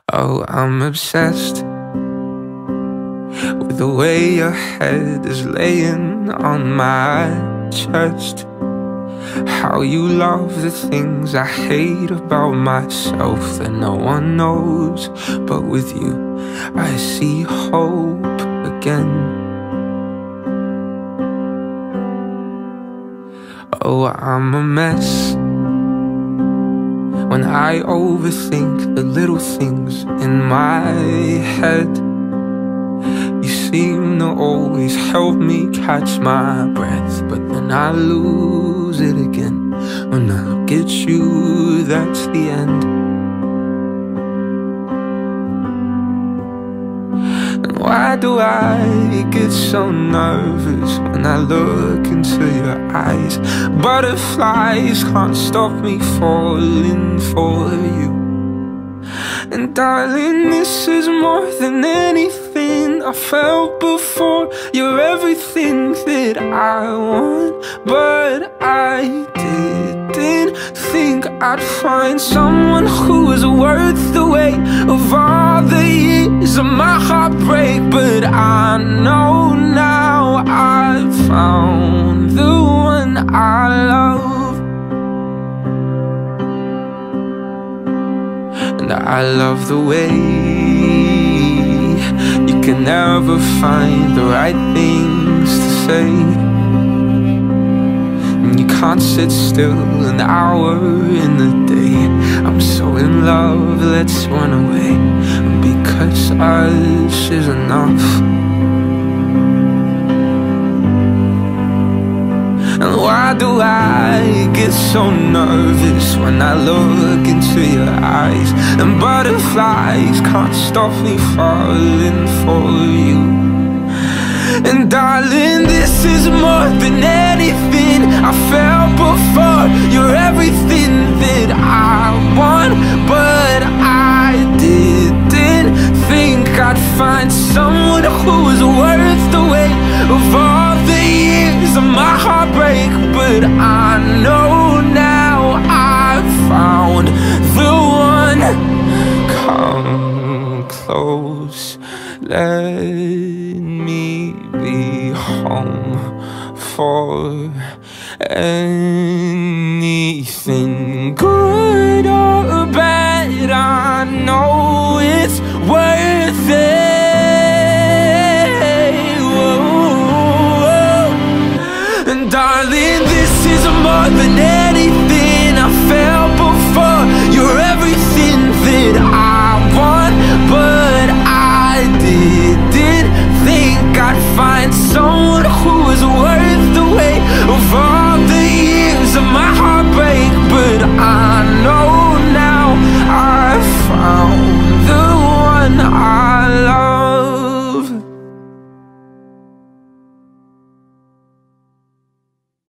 Oh, I'm obsessed with the way your head is laying on my chest. How you love the things I hate about myself that no one knows. But with you, I see hope again. Oh, I'm a mess when I overthink the little things in my head. You seem to always help me catch my breath, but then I lose it again. When I look at you, that's the end. And why do I get so nervous when I look into your eyes? Butterflies can't stop me falling for you. And darling, this is more than anything I felt before. You're everything that I want, but I didn't think I'd find someone who was worth the weight of all the years of my heartbreak. But I know now I've found the one I love. And I love the way you can never find the right things to say. And you can't sit still an hour in the day. I'm so in love, let's run away, because us is enough. And why do I get so nervous when I look into your eyes? And butterflies can't stop me falling for you. And darling, this is more than anything I felt before. You're everything that I want, but I didn't think I'd find someone who was worth the weight of all the years of my heartbreak. But I know now I've found the one. Come close, let me be home for anything good or bad. I know it's worth it. Whoa, whoa. And darling, this is more than